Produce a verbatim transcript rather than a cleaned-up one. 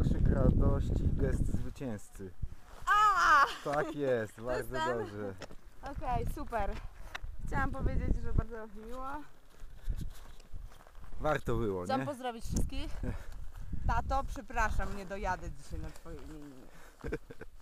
Okrzyk radości, gest zwycięzcy. A! Tak jest, bardzo ten? dobrze. Okej, okay, super. Chciałam powiedzieć, że bardzo mi miło. Warto było, Chciałam nie? pozdrowić wszystkich. Tato, przepraszam, nie dojadę dzisiaj na twoje imieniny.